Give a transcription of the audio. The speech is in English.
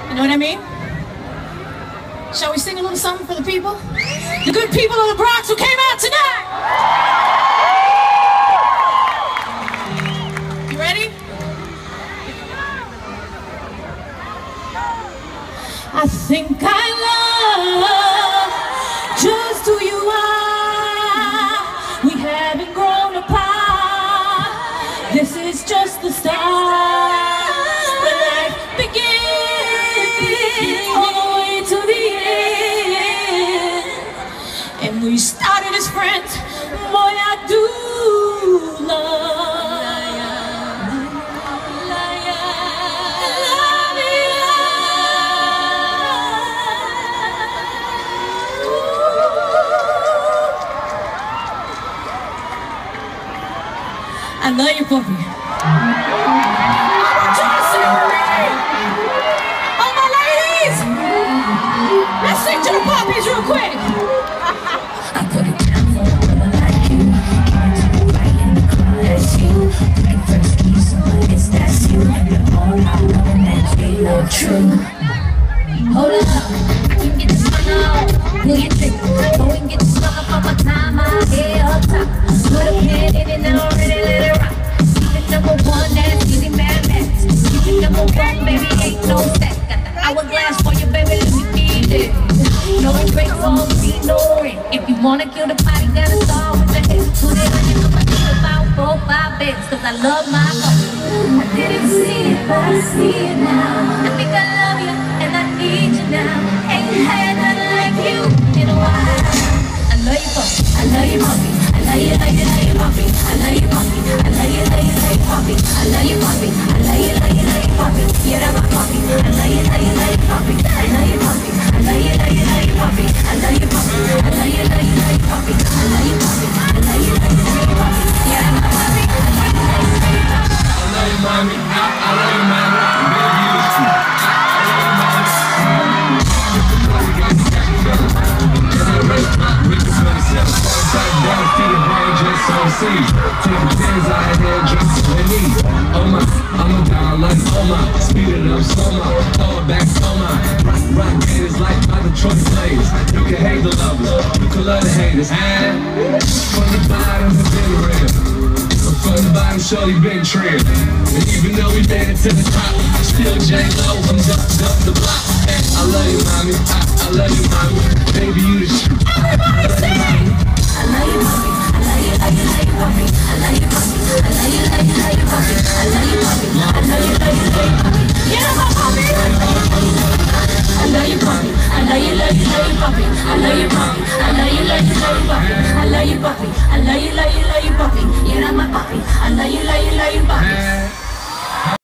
You know what I mean? Shall we sing a little something for the people? The good people of the Bronx who came out tonight! You ready? I think I love just who you are. We haven't grown apart. This is just the start. When life begins all the way to the end. And we started as friends. Boy, I do love. I love you, puppy. I want you to sing with me. All my ladies, let's sing to the puppies real quick. I put it down for a woman like you. Give it to me right in the club. That's you. Right first piece, so it's that's you. You're all I love and that's ain't no true. Hold up, I can get the sun on. Pull your trigger, go and get the slug up on my time. I head up top. Put a pin in it now, already let it rock. Secret number one, that's easy mathematics. Secret number one, baby, ain't no stack. Got the hourglass for you, baby, let me feed it. No break, won't be no ring. If you wanna kill the party, gotta start with the hit. Put it on your number, think about 4 or 5 bits, cause I love my puppy. I didn't see it, but I see it now. I think I love you, and I need you now. Ain't had nothing like you in a while. I love you, puppy. I love you, puppy. I love you, love you, love you, puppy. I love you, puppy. I love you, love you, love you, puppy. I love you, puppy. I love you, love you, love you, puppy. You're my puppy. I love you, love you, love you, puppy. I love you, puppy. I love you, love you, love you, puppy. I love you, puppy. I love you, love you, love you, puppy. I love you, puppy. I love you, love you, love you, puppy. You're my puppy. I love you, love you, love you, puppy. I love you, mommy. I love you, mommy. Baby, you the truth. I love you, mommy. With the 27 back down, feet and brain just on seas. Take the pins out of here, just with me. Oh my, I'm a dog like oh my. Speed it up, slow my, fall back, slow my. Rock haters like my Detroit slaves. You can hate the lovers, you can love the haters. And from the bottom, it's been real. From the bottom, shorty been trailed. And even though we made it to the top, still J-Lo, I'm up the block. And I love you, mommy. I love you, mommy. Baby, you the truth. Everybody sing! I love you, puppy. I love you, love you, love you, puppy. I love you, puppy. I love you, love you, love you, puppy. I love you, puppy. I love you, love you, love you, puppy. Get my puppy! I love you, puppy. I love you, love you, love you, puppy. I love you, puppy. I love you, love you, love you, puppy. I love you, puppy. I love you, love you, love you, puppy.